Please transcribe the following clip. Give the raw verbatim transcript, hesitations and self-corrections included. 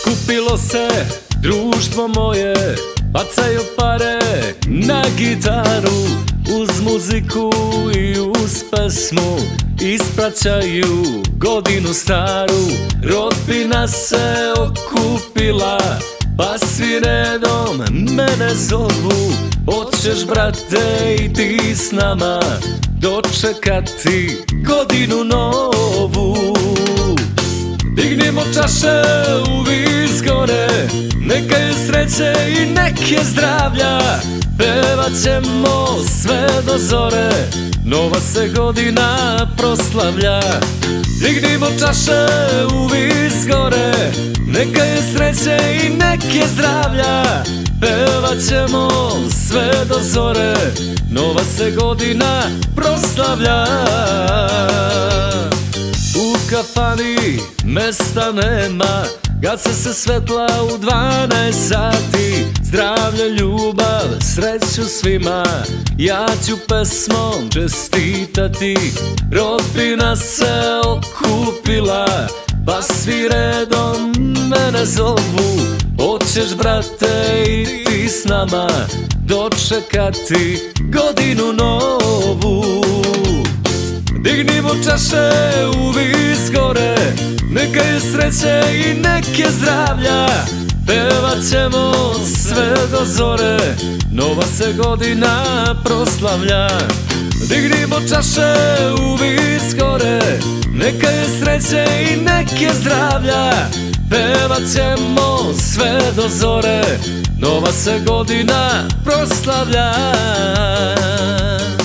Skupilo se društvo moje, bacaju pare na gitaru, uz muziku i uz pesmu ispraćaju godinu staru. Rodbina se okupila, pa svi redom mene zovu. Hoćeš, brate, i ti s nama dočekati godinu novu? Dignimo čaše u vis gore, neka je sreće i nek je zdravlja. Pevat ćemo sve do zore, nova se godina proslavlja. Dignimo čaše u vis gore, neka je sreće i nek je zdravlja. Pevat ćemo sve do zore, nova se godina proslavlja. U kafani mesta nema, gase se svetla u dvanaest sati. Zdravlje, ljubav, sreću svima, ja ću pesmom čestitati. Rodbina se okupila, pa svi redom mene zovu. Hoćeš, brate, i ti s nama dočekati godinu novu? Dignimo čaše u vis gore, neka je sreće i nek je zdravlja. Pevat ćemo sve do zore, nova se godina proslavlja. Dignimo čaše u vis gore, neka je sreće i nek je zdravlja. Pevat ćemo sve do zore, nova se godina proslavlja.